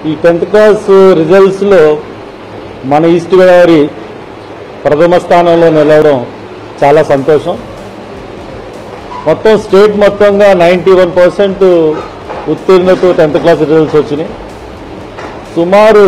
ఈ 10th class రిజల్ట్స్లో మన east Godavari ప్రథమ స్థానంలో నిలవడం చాలా సంతోషం. మొత్తం స్టేట్ మొత్తంగా 91% ఉత్తీర్ణతో 10th క్లాస్ రిజల్ట్స్ వచ్చినాయి. సుమారు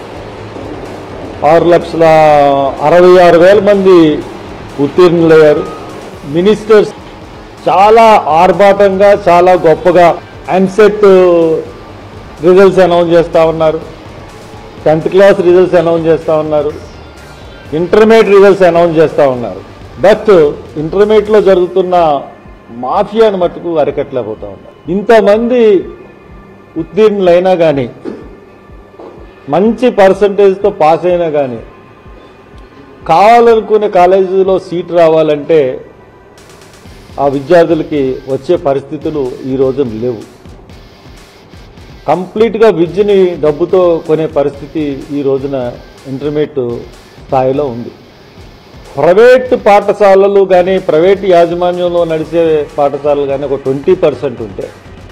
6,66,000 మంది ఉత్తీర్ణులయ్యారు. మినిస్టర్స్ చాలా ఆర్భాటంగా చాలా గొప్పగా ఎంసెట్ రిజల్ట్స్ అనౌన్స్ చేస్తూ ఉన్నారు, 10th క్లాస్ రిజల్ట్స్ అనౌన్స్ చేస్తూ ఉన్నారు, ఇంటర్మీడియట్ రిజల్ట్స్ అనౌన్స్ చేస్తూ ఉన్నారు. బట్ ఇంటర్మీడియట్లో జరుగుతున్న మాఫియాను మట్టుకు అరికట్టలేకపోతూ ఉన్నారు. ఇంతమంది ఉత్తీర్ణులైనా కానీ, మంచి పర్సంటేజ్తో పాస్ అయినా కానీ కావాలనుకునే కాలేజీలో సీట్ రావాలంటే ఆ విద్యార్థులకి వచ్చే పరిస్థితులు ఈ రోజు లేవు. కంప్లీట్గా విద్యని డబ్బుతో కొనే పరిస్థితి ఈ రోజున ఇంటర్మీడియట్ స్థాయిలో ఉంది. ప్రైవేట్ పాఠశాలలు కానీ, ప్రైవేట్ యాజమాన్యంలో నడిచే పాఠశాలలు కానీ ఒక 20% ఉంటే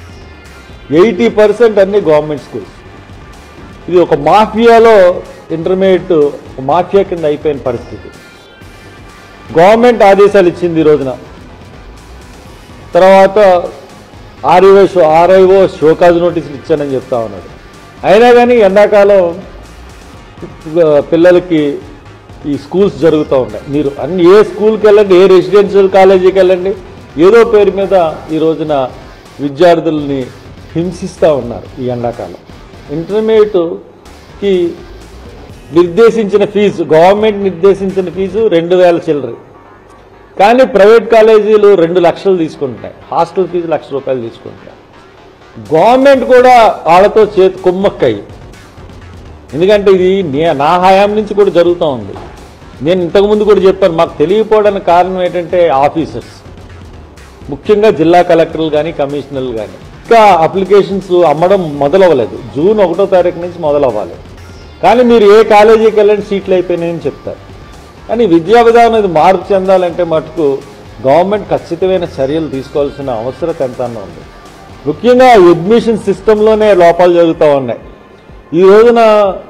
80% అన్ని గవర్నమెంట్ స్కూల్స్. ఇది ఒక మాఫియాలో ఇంటర్మీడియట్ మాఫియా కింద అయిపోయిన పరిస్థితి. గవర్నమెంట్ ఆదేశాలు ఇచ్చింది ఈ రోజున. తర్వాత ఆర్ఐఓ షోకాజ్ నోటీసులు ఇచ్చానని చెప్తా ఉన్నాడు. అయినా కానీ ఎండాకాలం పిల్లలకి ఈ స్కూల్స్ జరుగుతూ ఉన్నాయి. మీరు అన్ని ఏ స్కూల్కి వెళ్ళండి, ఏ రెసిడెన్షియల్ కాలేజీకి వెళ్ళండి, ఏదో పేరు మీద ఈ రోజున విద్యార్థుల్ని హింసిస్తూ ఉన్నారు ఈ ఎండాకాలం. ఇంటర్మీడియట్కి నిర్దేశించిన ఫీజు, గవర్నమెంట్ నిర్దేశించిన ఫీజు 2,000 చిల్లర. కానీ ప్రైవేట్ కాలేజీలు 2 లక్షలు తీసుకుంటున్నాయి, హాస్టల్ ఫీజు ₹1,00,000 తీసుకుంటున్నాయి. గవర్నమెంట్ కూడా వాళ్ళతో కుమ్మక్కయ్యి, ఎందుకంటే ఇది నా హయాం నుంచి కూడా జరుగుతూ ఉంది. నేను ఇంతకుముందు కూడా చెప్పాను, మాకు తెలియకపోవడానికి కారణం ఏంటంటే ఆఫీసర్స్, ముఖ్యంగా జిల్లా కలెక్టర్లు కానీ కమిషనర్లు కానీ ఇంకా అప్లికేషన్స్ అమ్మడం మొదలవ్వలేదు. జూన్ 1వ తారీఖు నుంచి మొదలవ్వాలి. కానీ మీరు ఏ కాలేజీకి వెళ్ళండి సీట్లు అయిపోయినాయని చెప్తారు. కానీ విద్యా విధానం ఇది మార్పు చెందాలంటే మటుకు గవర్నమెంట్ ఖచ్చితమైన చర్యలు తీసుకోవాల్సిన అవసరం ఎంతన్నా ఉంది. ముఖ్యంగా అడ్మిషన్ సిస్టంలోనే లోపాలు జరుగుతూ ఉన్నాయి. ఈ రోజున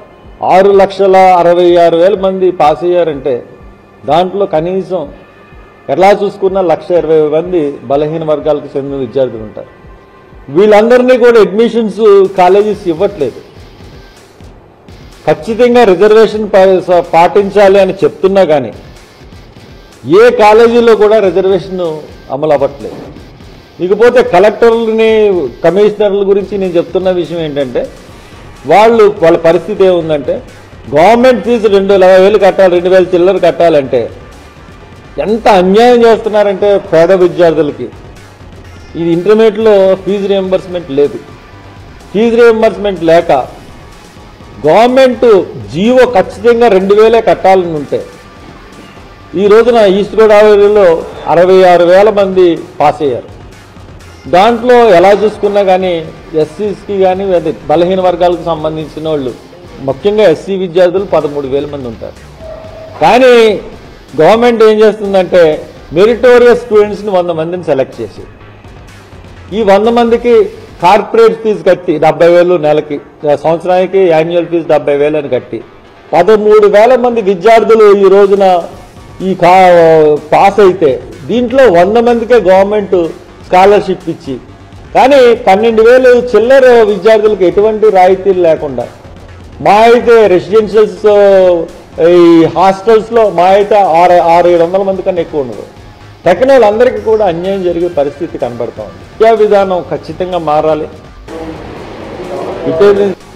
6,66,000 మంది పాస్ అయ్యారంటే దాంట్లో కనీసం ఎలా చూసుకున్నా 1,20,000 మంది బలహీన వర్గాలకు చెందిన విద్యార్థులు ఉంటారు. వీళ్ళందరినీ కూడా అడ్మిషన్స్ కాలేజెస్ ఇవ్వట్లేదు. ఖచ్చితంగా రిజర్వేషన్ పాటించాలి అని చెప్తున్నా కానీ ఏ కాలేజీలో కూడా రిజర్వేషన్ అమలు అవ్వట్లేదు. ఇకపోతే కలెక్టర్లని కమిషనర్ల గురించి నేను చెప్తున్న విషయం ఏంటంటే వాళ్ళ పరిస్థితి ఏముందంటే గవర్నమెంట్ ఫీజు 2,00,000 కట్టాలి, 2,000 చిల్లర కట్టాలంటే ఎంత అన్యాయం చేస్తున్నారంటే పేద విద్యార్థులకి. ఇది ఇంటర్మీడియట్లో ఫీజు రియంబర్స్మెంట్ లేదు. ఫీజు రియంబర్స్మెంట్ లేక గవర్నమెంట్ జీవో ఖచ్చితంగా 2,000 కట్టాలని ఉంటే ఈ రోజున ఈస్ట్ గోదావరిలో 66,000 మంది పాస్ అయ్యారు. దాంట్లో ఎలా చూసుకున్నా కానీ ఎస్సీస్కి కానీ బలహీన వర్గాలకు సంబంధించిన వాళ్ళు, ముఖ్యంగా ఎస్సీ విద్యార్థులు 13,000 మంది ఉంటారు. కానీ గవర్నమెంట్ ఏం చేస్తుందంటే మెరిటోరియస్ స్టూడెంట్స్ని 100 మందిని సెలెక్ట్ చేసి ఈ 100 మందికి కార్పొరేట్ ఫీజు కట్టి 70,000 నెలకి, సంవత్సరానికి యాన్యువల్ ఫీజు 70,000 అని కట్టి 13,000 మంది విద్యార్థులు ఈ రోజున ఈ పాస్ అయితే దీంట్లో 100 మందికే గవర్నమెంట్ స్కాలర్షిప్ ఇచ్చి, కానీ 12,000 చిల్లర విద్యార్థులకు ఎటువంటి రాయితీలు లేకుండా మా అయితే రెసిడెన్షియల్స్ ఈ హాస్టల్స్లో మా అయితే 600-700 మంది కన్నా ఎక్కువ ఉండదు. తక్కిన వాళ్ళందరికీ కూడా అన్యాయం జరిగే పరిస్థితి కనబడుతూ ఉంది. విద్యా విధానం ఖచ్చితంగా మారాలి.